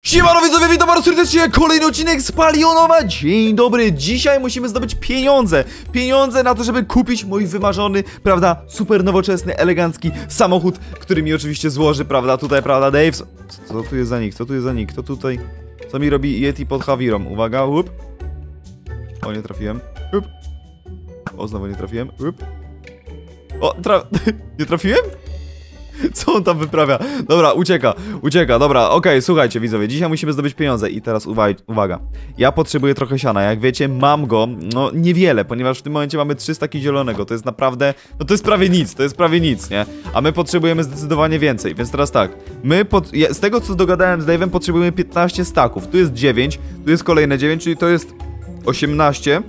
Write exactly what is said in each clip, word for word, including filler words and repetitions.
Siemano widzowie, witam bardzo serdecznie, kolejny odcinek z Palionowa. Dzień dobry, dzisiaj musimy zdobyć pieniądze Pieniądze na to, żeby kupić mój wymarzony, prawda, super nowoczesny, elegancki samochód, który mi oczywiście złoży, prawda, tutaj, prawda, Dave. Co, co tu jest za nick, co tu jest za nick, kto tutaj, co mi robi Yeti pod Hawirą, uwaga, łup. O, nie trafiłem, łup. O, znowu nie trafiłem, łup. O, tra... nie trafiłem? Co on tam wyprawia? Dobra, ucieka, ucieka, dobra, okej, okay, słuchajcie widzowie, dzisiaj musimy zdobyć pieniądze i teraz uwaj, uwaga, ja potrzebuję trochę siana, jak wiecie, mam go, no niewiele, ponieważ w tym momencie mamy trzy staki zielonego, to jest naprawdę, no to jest prawie nic, to jest prawie nic, nie? A my potrzebujemy zdecydowanie więcej, więc teraz tak, my, pod, ja, z tego co dogadałem z Dave'em, potrzebujemy piętnaście staków, tu jest dziewięć, tu jest kolejne dziewięć, czyli to jest osiemnaście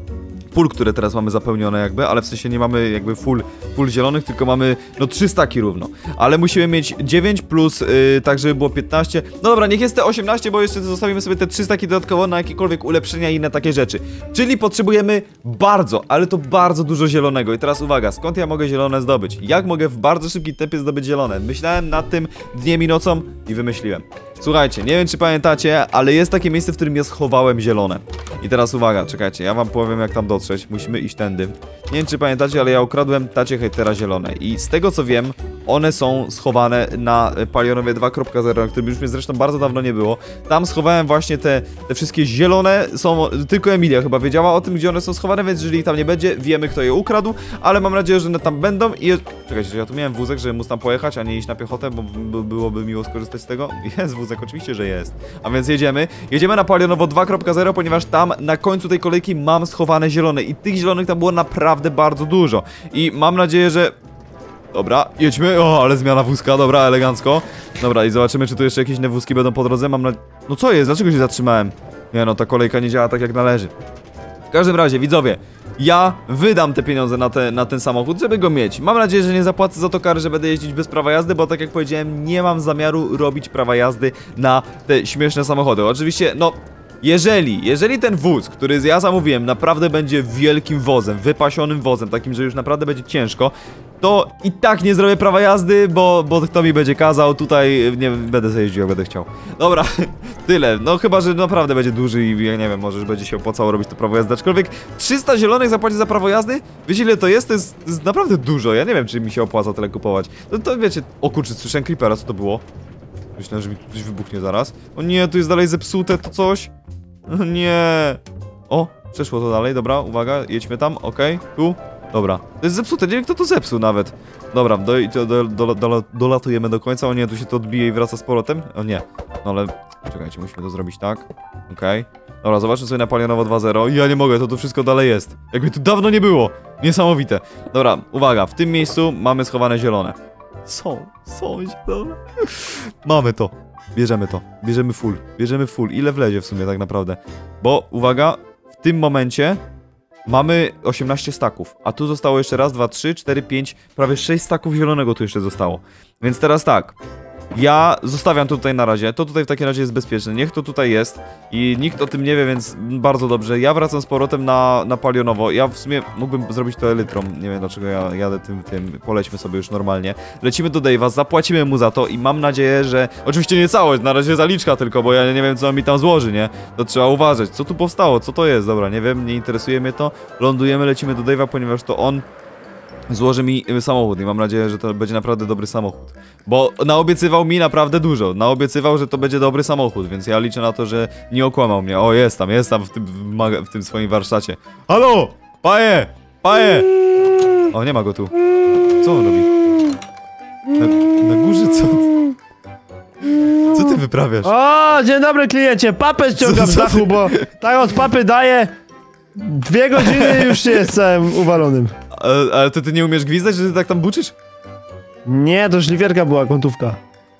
pól, które teraz mamy zapełnione jakby, ale w sensie nie mamy jakby full, full zielonych, tylko mamy no trzy staki równo. Ale musimy mieć dziewięć plus, yy, tak żeby było piętnaście. No dobra, niech jest te osiemnaście, bo jeszcze zostawimy sobie te trzy staki dodatkowo na jakiekolwiek ulepszenia i inne takie rzeczy. Czyli potrzebujemy bardzo, ale to bardzo dużo zielonego. I teraz uwaga, skąd ja mogę zielone zdobyć? Jak mogę w bardzo szybkim tempie zdobyć zielone? Myślałem nad tym dniem i nocą i wymyśliłem. Słuchajcie, nie wiem czy pamiętacie, ale jest takie miejsce, w którym ja schowałem zielone. I teraz uwaga, czekajcie, ja wam powiem jak tam dotrzeć. Musimy iść tędy. Nie wiem czy pamiętacie, ale ja ukradłem tacie hejtera zielone. I z tego co wiem, one są schowane na Palionowie dwa kropka zero, na którym już mnie zresztą bardzo dawno nie było. Tam schowałem właśnie te, te wszystkie zielone, są, tylko Emilia chyba wiedziała o tym, gdzie one są schowane, więc jeżeli tam nie będzie, wiemy kto je ukradł, ale mam nadzieję, że one tam będą i... Czekajcie, ja tu miałem wózek, żeby móc tam pojechać, a nie iść na piechotę, bo byłoby miło skorzystać z tego. Jest wózek, oczywiście, że jest. A więc jedziemy. Jedziemy na Palionowo dwa kropka zero, ponieważ tam na końcu tej kolejki mam schowane zielone i tych zielonych tam było naprawdę bardzo dużo. I mam nadzieję, że... Dobra, jedźmy. O, ale zmiana wózka, dobra, elegancko. Dobra, i zobaczymy, czy tu jeszcze jakieś inne wózki będą po drodze. Mam na... No co jest? Dlaczego się zatrzymałem? Nie no, ta kolejka nie działa tak jak należy. W każdym razie, widzowie, ja wydam te pieniądze na, te, na ten samochód, żeby go mieć. Mam nadzieję, że nie zapłacę za to kary, że będę jeździć bez prawa jazdy, bo tak jak powiedziałem, nie mam zamiaru robić prawa jazdy na te śmieszne samochody. Oczywiście, no... Jeżeli, jeżeli ten wóz, który ja zamówiłem, naprawdę będzie wielkim wozem, wypasionym wozem, takim, że już naprawdę będzie ciężko, to i tak nie zrobię prawa jazdy, bo, bo kto mi będzie kazał, tutaj nie będę sobie jeździł, jak będę chciał. Dobra, tyle, no chyba, że naprawdę będzie duży i ja nie wiem, może będzie się opłacało robić to prawo jazdy, aczkolwiek trzysta zielonych zapłacić za prawo jazdy? Wiecie ile to jest? To jest, to jest naprawdę dużo, ja nie wiem, czy mi się opłaca tyle kupować. No to wiecie, o kurczę, słyszałem creepera, co to było? Myślałem, że mi coś wybuchnie zaraz. O nie, tu jest dalej zepsute to coś. O nie. O, przeszło to dalej, dobra, uwaga, jedźmy tam, okej, okay. Tu, dobra. To jest zepsute, nie wiem kto to zepsuł nawet. Dobra, do, do, do, do, dolatujemy do końca, o nie, tu się to odbije i wraca z powrotem. O nie, no ale, czekajcie, musimy to zrobić tak. Okej. Okay. Dobra, zobaczmy sobie na Palionowo dwa zero. Ja nie mogę, to tu wszystko dalej jest. Jakby tu dawno nie było. Niesamowite. Dobra, uwaga, w tym miejscu mamy schowane zielone. Są, są zielone. Mamy to. Bierzemy to. Bierzemy full. Bierzemy full. Ile wlezie w sumie tak naprawdę? Bo, uwaga, w tym momencie mamy osiemnaście staków. A tu zostało jeszcze raz, dwa, trzy, cztery, pięć, prawie sześć staków zielonego tu jeszcze zostało. Więc teraz tak. Ja zostawiam to tutaj na razie, to tutaj w takim razie jest bezpieczne, niech to tutaj jest i nikt o tym nie wie, więc bardzo dobrze. Ja wracam z powrotem na, na Palionowo, ja w sumie mógłbym zrobić to elytrą, nie wiem dlaczego ja jadę tym, tym, polećmy sobie już normalnie. Lecimy do Dave'a, zapłacimy mu za to i mam nadzieję, że... Oczywiście nie całość, na razie zaliczka tylko, bo ja nie wiem co on mi tam złoży, nie? To trzeba uważać, co tu powstało, co to jest, dobra, nie wiem, nie interesuje mnie to. Lądujemy, lecimy do Dave'a, ponieważ to on... złoży mi samochód i mam nadzieję, że to będzie naprawdę dobry samochód. Bo naobiecywał mi naprawdę dużo. Naobiecywał, że to będzie dobry samochód, więc ja liczę na to, że nie okłamał mnie. O, jest tam, jest tam w tym, w, w tym swoim warsztacie. Halo! Panie! Panie! O, nie ma go tu. Co on robi? Na, na górze co? Co ty wyprawiasz? O, dzień dobry kliencie, papę ściągam z dachu, bo tak od papy daję dwie godziny już jest całym uwalonym. Ale, ale to ty nie umiesz gwizdać, że ty tak tam buczysz? Nie, to szlifierka była, kątówka.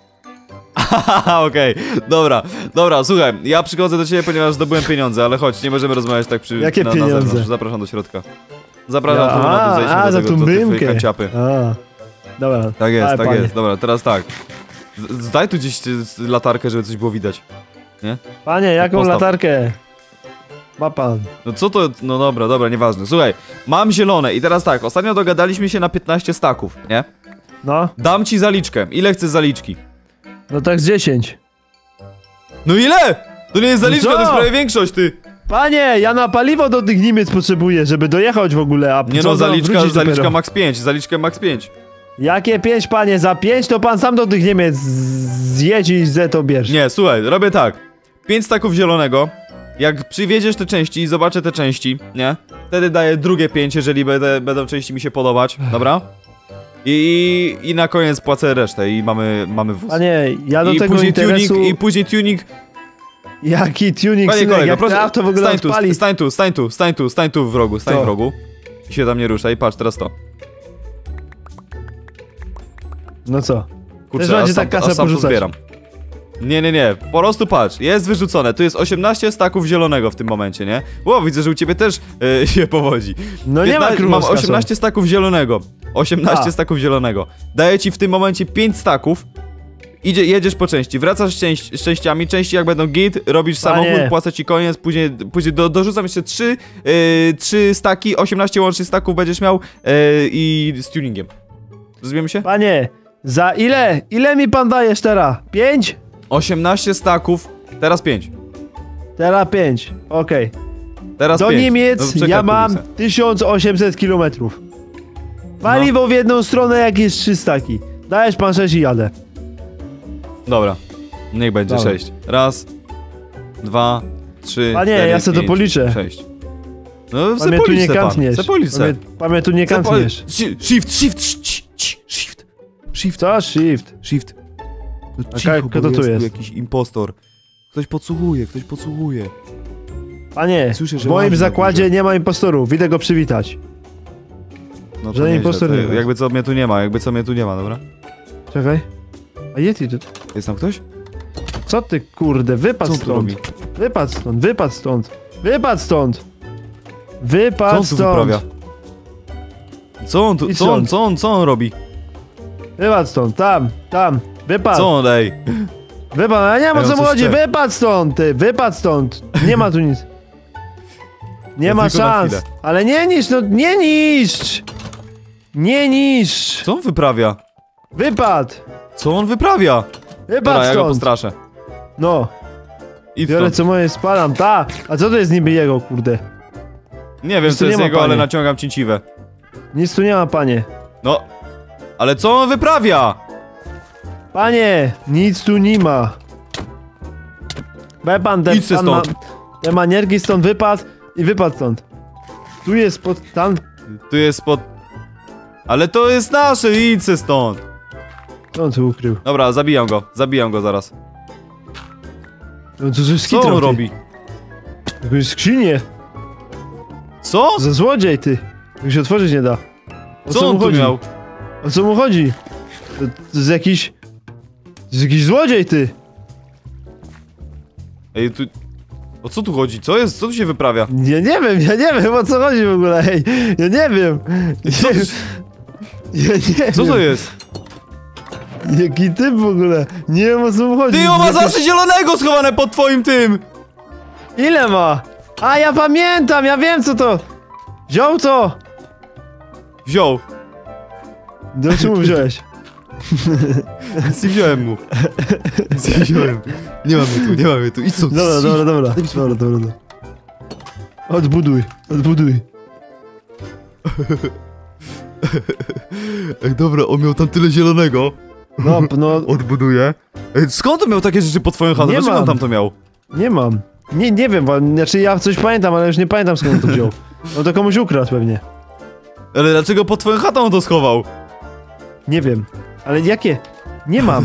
Haha, okej, okay. Dobra, dobra, słuchaj, ja przychodzę do ciebie, ponieważ zdobyłem pieniądze, ale chodź, nie możemy rozmawiać tak przy... Jakie na, pieniądze? Na zewnątrz. Zapraszam do środka. Zapraszam ja, tu na a, zejście a, do za tego, tą do bymkę. kanciapy. A, dobra. Tak jest, ale tak panie. jest, dobra, teraz tak. Zdaj tu gdzieś latarkę, żeby coś było widać. Nie? Panie, jaką Postaw. latarkę? Ma pan. No co to, no dobra, dobra, nieważne. Słuchaj, mam zielone i teraz tak, ostatnio dogadaliśmy się na piętnaście staków, nie? No. Dam ci zaliczkę. Ile chcesz zaliczki? No tak z dziesięć. No ile? To nie jest zaliczka, No to jest prawie większość, ty. Panie, ja na paliwo do tych Niemiec potrzebuję, żeby dojechać w ogóle, a Nie co no, za zaliczka, wrócić zaliczka dopiero? max pięć, zaliczkę max pięć. Jakie pięć, panie? Za pięć to pan sam do tych Niemiec zjedź i ze to bierz. Nie, słuchaj, robię tak. pięć staków zielonego. Jak przywieziesz te części i zobaczę te części, nie? Wtedy daję drugie pięć, jeżeli będę, będą części mi się podobać, dobra? I, i na koniec płacę resztę i mamy, mamy wóz. Panie, ja do I tego później interesu... tuning, i później tuning. Jaki tuning, Panie synek, kolego, jak proszę, to auto w ogóle stań tu, odpali? stań tu, stań tu, stań tu, stań tu w rogu, stań Co? w rogu. I się tam nie ruszaj, patrz, teraz to. No co? Kurczę, Też a będzie sam, tak kasę a sam to porzucać. zbieram. Nie, nie, nie, po prostu patrz, jest wyrzucone, tu jest osiemnaście staków zielonego w tym momencie, nie? Ło, widzę, że u ciebie też yy, się powodzi. No nie ma piętnaście krucha Mam z kasą. osiemnaście staków zielonego, osiemnaście A. staków zielonego. Daję ci w tym momencie pięć staków. Idzie, jedziesz po części, wracasz z, części, z częściami, części jak będą git, robisz Panie. samochód, płacę ci koniec, później, później do, dorzucam jeszcze trzy, yy, trzy staki, osiemnaście łącznie staków będziesz miał yy, i z tuningiem. Rozumiemy się? Panie, za ile? Ile mi pan dajesz teraz? Pięć? osiemnaście staków, teraz pięć. Teraz pięć, okej. Teraz Do pięć. Niemiec No, czekaj, ja mam później. tysiąc osiemset kilometrów. Paliwo w jedną stronę, jak jest trzy staki. Dajesz pan sześć i jadę. Dobra, niech będzie Dobra. sześć. Raz, dwa, trzy, Panie, cztery, ja se to pięć, policzę. sześć. No, Pan se mnie tu nie policę pan, kantniesz. se policę. Pan mnie- Pan mnie tu nie Se pol- kantniesz. Shi- Shift, shift, shift, shift, shift, Co? Shift. shift. No A cicho, kto bo to jest jest? tu jakiś impostor. Ktoś podsłuchuje, ktoś podsłuchuje. Panie, Słyszę, w że moim łazi na zakładzie górze. nie ma impostorów. Idę go przywitać. No to Żaden nieźle, impostor to nie ma. jakby co mnie tu nie ma, jakby co mnie tu nie ma, dobra? Czekaj. A Yeti tu... Jest tam ktoś? Co ty, kurde? Wypadł Co on tu stąd. robi? Wypadł stąd, wypadł stąd. Wypadł stąd. Co Wypadł on tu stąd. wyprawia? Co on tu, I co on, stąd. co on, co on robi? Wypadł stąd, tam, tam. Wypadł. Co on, ej? Wypadł, a nie ma Ej, co on mu coś chodzi. chce. Wypadł stąd, ty. Wypadł stąd. Nie ma tu nic. Nie Ja ma tylko na szans. chwilę. Ale nie niszcz, no nie niszcz. Nie niszcz. Co on wyprawia? Wypadł. Co on wyprawia? Wypadł Dobra, ja go stąd. postraszę. No. I Biorę stąd. co moje, spalam. Ta. A co to jest niby jego, kurde? Nie wiem, Nic co tu jest nie ma, jego, ale panie. naciągam cięciwe. Nic tu nie ma, panie. No. Ale co on wyprawia? Panie, nic tu nie ma. Be pan, ten Idź se pan ma, stąd. te manierki stąd wypadł i wypadł stąd. Tu jest pod, tam, Tu jest pod... Ale to jest nasze, idź se stąd. co on tu ukrył? Dobra, zabijam go, zabijam go zaraz. No co, coś Co on robi? Jakąś skrzynię. Co? Za złodziej, ty. Jak się otworzyć nie da. O Co on mu tu chodzi? miał? O co mu chodzi? To, to jest jakiś... To jest jakiś złodziej, ty. Ej, tu... O co tu chodzi? Co jest? Co tu się wyprawia? Ja nie wiem, ja nie wiem o co chodzi w ogóle, hej. Ja nie wiem. Co, to- Ja nie co wiem. to jest? Jaki typ w ogóle? Nie wiem o co mu chodzi. Ty, on ma Jakieś- zasy zielonego schowane pod twoim tym! Ile ma? A ja pamiętam, ja wiem co to. Wziął to. Wziął. Do czemu wziąłeś? Nic nie wziąłem mu. Nic nie wziąłem. Nie mamy tu, nie mamy tu. Idź stąd. Dobra, dobra, dobra. Dobra, dobra, dobra. Odbuduj, odbuduj. Ej, dobra, on miał tam tyle zielonego. No, no, Odbuduję. Ej, skąd on miał takie rzeczy pod twoją chatą? Nie Dlaczego mam. on tam to miał? nie mam. Nie, nie wiem, bo, znaczy ja coś pamiętam, ale już nie pamiętam skąd on to wziął. No to komuś ukradł pewnie. Ale dlaczego pod twoją chatą on to schował? Nie wiem. Ale jakie? Nie mam.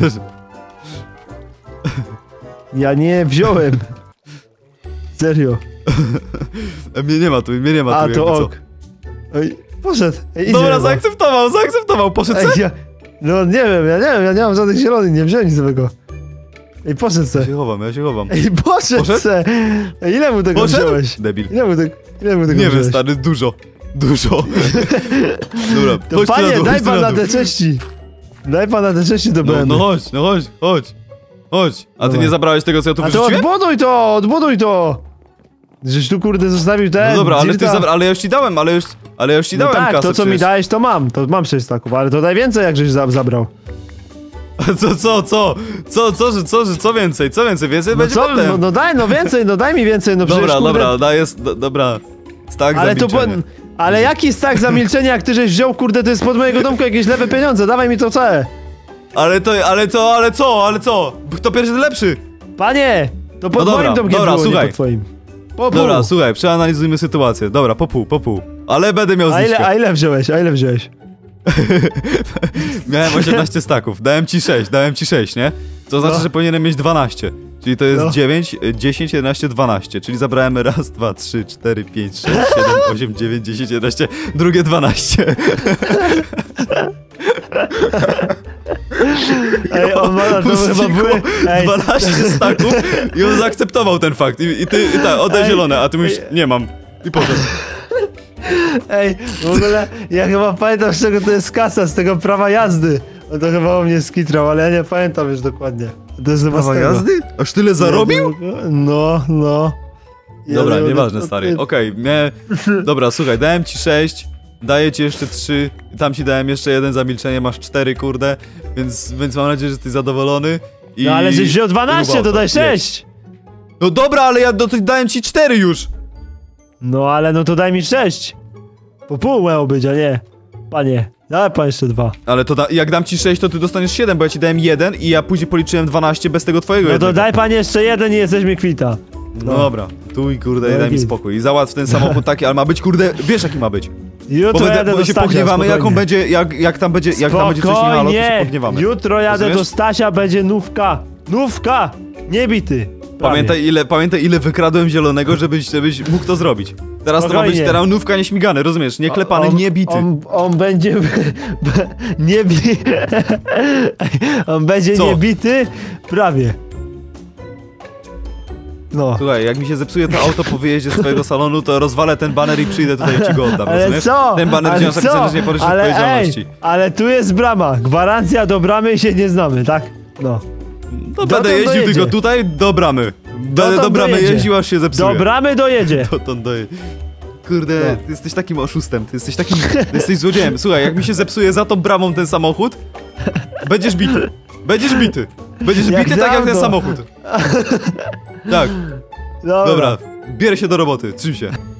Ja nie wziąłem. Serio. E, mnie nie ma tu, mnie nie ma tu, A, jakby to co. ok. Oj, poszedł. Ej, idzie Dobra, chyba. zaakceptował, zaakceptował, poszedł Ej, se? ja, no nie wiem, ja nie wiem, ja nie mam żadnych zielonych, nie wziąłem nic nowego. Ej, poszedł Ja se. się chowam, ja się chowam. Ej, poszedł, Poszedł? se. Ej, ile mu tego Poszedł? wziąłeś? Debil. Ile mu, te, ile mu tego Nie wiem, wziąłeś? stary, dużo. Dużo. Dobra, To chodź tu panie, na dół, daj chodź tu pan na dół. te części. Daj pan na te części do No, B M. no chodź, no chodź, chodź. Chodź. A ty Dawaj. nie zabrałeś tego, co ja tu A to wyrzuciłem? odbuduj to, odbuduj to. Żeś tu kurde zostawił ten. No dobra, ale ty Dirta. zabra... ale ja już ci dałem, ale już... Ale ja już ci No dałem tak, kasę to co mi przecież. dałeś to mam, to mam sześć staków, ale to daj więcej jak żeś za- zabrał. A co, co, co? Co, co, że, co, że, co więcej? Co więcej? Więcej No będzie co, potem. no, no daj, no więcej, no daj mi więcej, no przecież, Dobra, kurde, dobra, daję, do, dobra. Tak, ale to po, zamilczenie. ale jaki stak za milczenie, jak ty żeś wziął, kurde, to jest pod mojego domku jakieś lewe pieniądze, dawaj mi to całe. Ale to, ale to, ale co, ale co? Kto pierwszy, ten lepszy. Panie, to pod No dobra, moim domkiem dobra, było, słuchaj. nie pod twoim. Po pół. Dobra, słuchaj, przeanalizujmy sytuację. Dobra, po pół, po pół. Ale będę miał A ile, zniżkę. a ile wziąłeś, a ile wziąłeś? Miałem osiemnaście staków, dałem ci sześć, dałem ci sześć, nie? To znaczy, No. że powinienem mieć dwanaście. Czyli to jest No. dziewięć, dziesięć, jedenaście, dwanaście. Czyli zabrałem raz, dwa, trzy, cztery, pięć, sześć, siedem, osiem, dziewięć, dziesięć, jedenaście, drugie dwanaście. Ej, on ma, to chyba Znikło były... Ej, dwanaście staków i on zaakceptował ten fakt. I, i ty, i tak, oddaj Ej, zielone, a ty mówisz, ej. nie mam. I potem. ej, w ogóle, ja chyba pamiętam, z czego to jest kasa, z tego prawa jazdy. On to chyba o mnie skitrał, ale ja nie pamiętam już dokładnie. To jest chyba z Prawa tego. jazdy? Aż tyle zarobił? No, no. Ja Dobra, nie nieważne, mogę- stary. Okej, mnie... Dobra, słuchaj, dałem ci sześć, daję ci jeszcze trzy, tam ci dałem jeszcze jeden za milczenie, masz cztery, kurde, więc, więc mam nadzieję, że jesteś zadowolony. I... No ale żeś wziął dwanaście, to daj Jedź. sześć. No dobra, ale ja do, dałem ci cztery już! No ale no to daj mi sześć. Po pół miało być, a nie. Panie, daj pan jeszcze dwa. Ale to da, jak dam ci sześć, to ty dostaniesz siedem, bo ja ci dałem jeden i ja później policzyłem dwanaście bez tego twojego No to jednego. daj pan jeszcze jeden i jesteśmy kwita. No dobra, tu i kurde, No daj mi git. spokój. I załatw ten samochód taki, ale ma być kurde, wiesz jaki ma być. Bo, Jutro będę, jadę bo do się Stasia, pogniewamy, jak on spokojnie. będzie, jak, jak tam będzie, jak tam będzie coś nie halo, to się Spokojnie. pogniewamy. Jutro jadę Rozumiesz? do Stasia, będzie nówka. Nówka! Nie bity. Prawie. Pamiętaj ile, pamiętaj ile wykradłem zielonego, żebyś, żebyś mógł to zrobić. Teraz to ma być Spokojnie. teraz nówka nieśmigany, rozumiesz? Nie klepany, On- nie bity. On, on będzie... nie bi... on będzie Co? niebity? Prawie. No. Słuchaj, jak mi się zepsuje to auto po wyjeździe z twojego salonu, to rozwalę ten baner i przyjdę tutaj i ci go oddam, Ale rozumiesz? co? Ten baner, ale gdzie masz napisane, co? że nie poruszysz ale, odpowiedzialności. ej, ale tu jest brama. Gwarancja do bramy i się nie znamy, tak? No. No Dotąd będę jeździł dojedzie. tylko tutaj do bramy. Będę Dotąd do bramy dojedzie. jeździł, aż się zepsuje. Do bramy dojedzie. Dotąd doje... Kurde, No. ty jesteś takim oszustem, ty jesteś takim... Ty jesteś złodziejem. Słuchaj, jak mi się zepsuje za tą bramą ten samochód, będziesz bity. Będziesz bity. Będziesz Jak bity tak jak ten dawno. samochód. Tak, Dobra. dobra. Bierę się do roboty, trzym się.